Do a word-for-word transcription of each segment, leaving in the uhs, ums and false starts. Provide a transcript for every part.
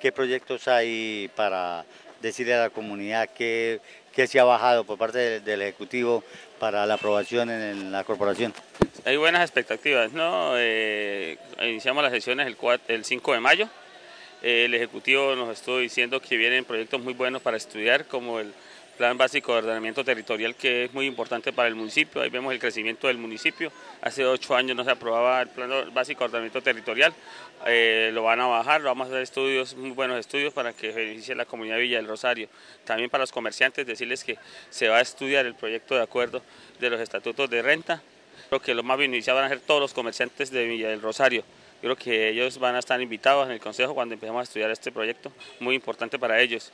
¿Qué proyectos hay para decirle a la comunidad que, que se ha bajado por parte de, del Ejecutivo para la aprobación en, en la corporación? Hay buenas expectativas, ¿no? Eh, iniciamos las sesiones el, cuatro, el cinco de mayo. Eh, el Ejecutivo nos estuvo diciendo que vienen proyectos muy buenos para estudiar, como el Plan Básico de Ordenamiento Territorial, que es muy importante para el municipio. Ahí vemos el crecimiento del municipio. Hace ocho años no se aprobaba el Plan Básico de Ordenamiento Territorial. Eh, lo van a bajar, vamos a hacer estudios, muy buenos estudios para que beneficie a la comunidad de Villa del Rosario. También para los comerciantes decirles que se va a estudiar el proyecto de acuerdo de los estatutos de renta. Creo que los más beneficiados van a ser todos los comerciantes de Villa del Rosario. Yo creo que ellos van a estar invitados en el Consejo cuando empecemos a estudiar este proyecto, muy importante para ellos.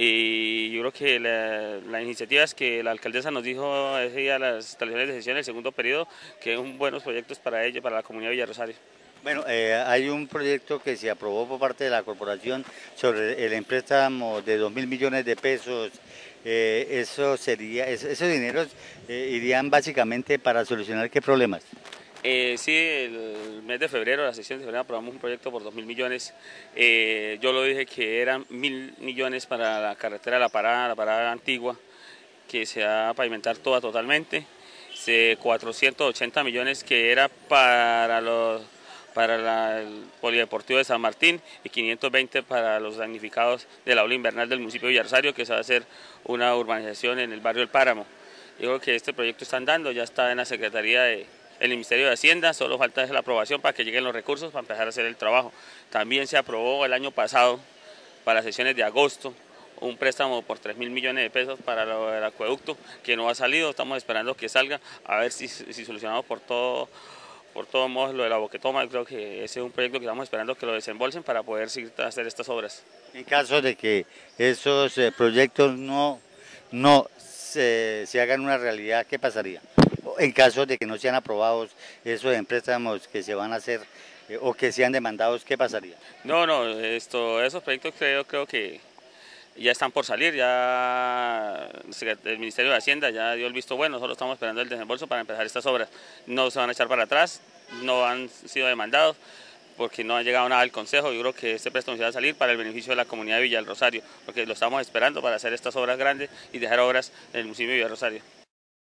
Y yo creo que la, la iniciativa es que la alcaldesa nos dijo ese día a las instalaciones de sesión del segundo periodo que son buenos proyectos para ellos, para la comunidad de Villa Rosario. Bueno, eh, hay un proyecto que se aprobó por parte de la corporación sobre el préstamo de dos mil millones de pesos. Eh, eso sería, esos dineros eh, irían básicamente para solucionar qué problemas. Eh, sí, el mes de febrero, la sesión de febrero, aprobamos un proyecto por dos mil millones. Eh, yo lo dije que eran mil millones para la carretera de La Parada, La Parada Antigua, que se va a pavimentar toda totalmente. Se, cuatrocientos ochenta millones que era para los para la, el Polideportivo de San Martín y quinientos veinte para los damnificados del aula invernal del municipio de Villa Rosario, que se va a hacer una urbanización en el barrio El Páramo. Yo creo que este proyecto está andando, ya está en la Secretaría de el Ministerio de Hacienda, solo falta la aprobación para que lleguen los recursos para empezar a hacer el trabajo. También se aprobó el año pasado, para las sesiones de agosto, un préstamo por tres mil millones de pesos para el acueducto, que no ha salido, estamos esperando que salga, a ver si, si solucionamos por todo, por todos modos lo de la boquetoma. Creo que ese es un proyecto que estamos esperando que lo desembolsen para poder seguir hacer estas obras. En caso de que esos eh, proyectos no, no se, se hagan una realidad, ¿qué pasaría? En caso de que no sean aprobados esos préstamos que se van a hacer eh, o que sean demandados, ¿qué pasaría? No, no, esto, esos proyectos creo, creo que ya están por salir, ya el Ministerio de Hacienda ya dio el visto bueno, nosotros estamos esperando el desembolso para empezar estas obras. No se van a echar para atrás, no han sido demandados porque no ha llegado nada al Consejo. Yo creo que este préstamo se va a salir para el beneficio de la comunidad de Villa del Rosario, porque lo estamos esperando para hacer estas obras grandes y dejar obras en el municipio de Villa del Rosario.